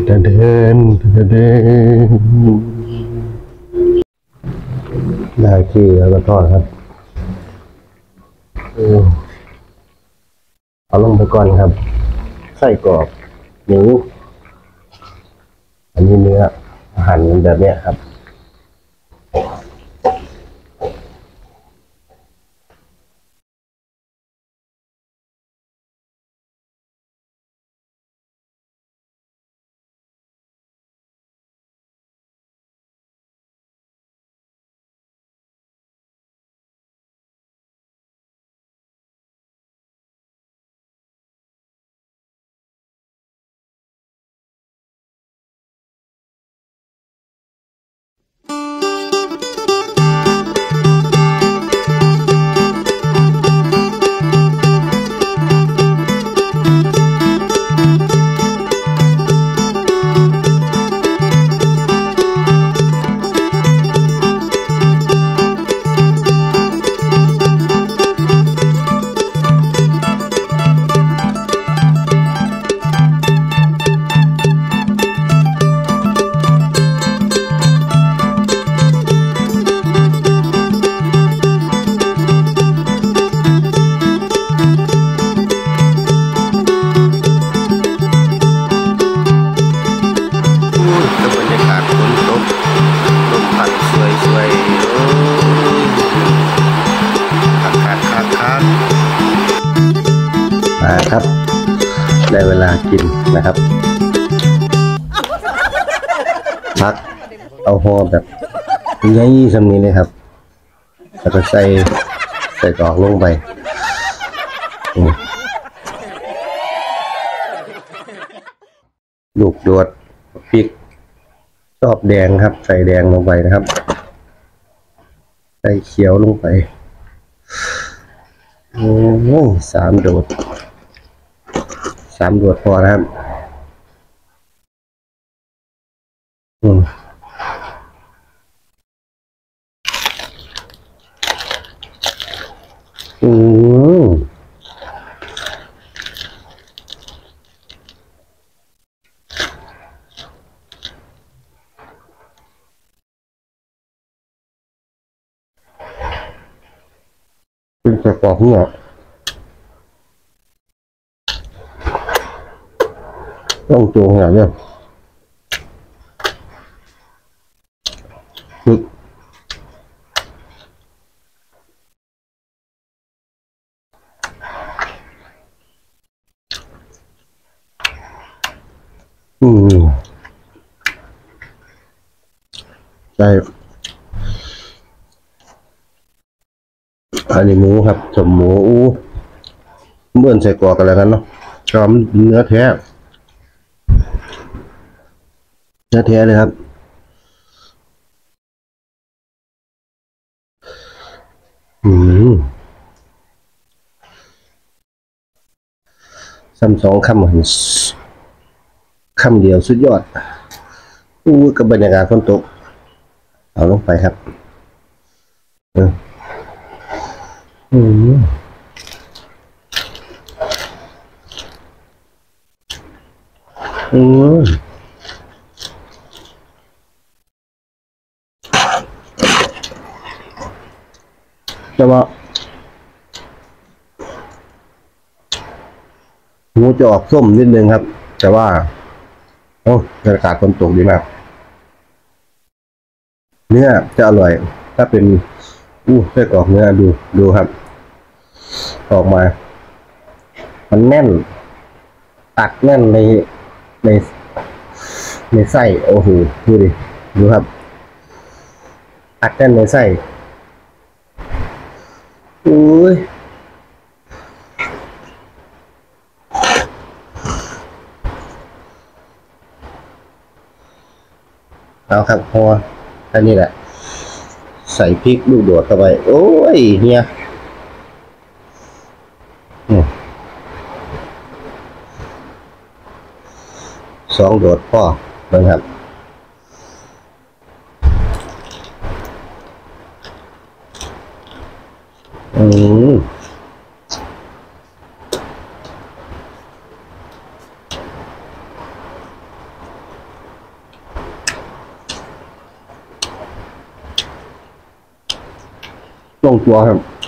เดินได้ที่แล้วก็ทอดครับเอาลงไปก่อนครับไส้กรอบหมูอันนี้เนื้อหั่นแบบนี้ครับครับได้เวลากินนะครับพักเอาห่อแบบใหญ่ๆสำนี้เลยครับแล้วก็ใส่กรอกลงไปลูกโดดพริกชอบแดงครับใส่แดงลงไปนะครับใส่เขียวลงไป3 โดดพอนะครับเป็นไส้กรอกเนี่ยต้องโจงอย่างเนี้ยใช่อันนี้หมูครับสมหมูเหมือนใส่กรอกกันแล้วกันเนาะชอบเนื้อแท้เลยครับ2 คำคำเดียวสุดยอดกับบรรยากาศฝนตกเอาลงไปครับแต่ว่าหมูจะออกส้มนิดนึงครับแต่ว่าบรรยากาศฝนตกดีมากเนื้อจะอร่อยถ้าเป็นไส้กรอกเนื้อดูครับออกมามันแน่นตักแน่นในไส้โอ้โหดูครับตักแน่นในไส้เอาครับพออันนี้แหละใส่พริกลูกโดดเข้าไปโอ้ยเฮีย2 โดดพ่อนะครับลงตัวครับ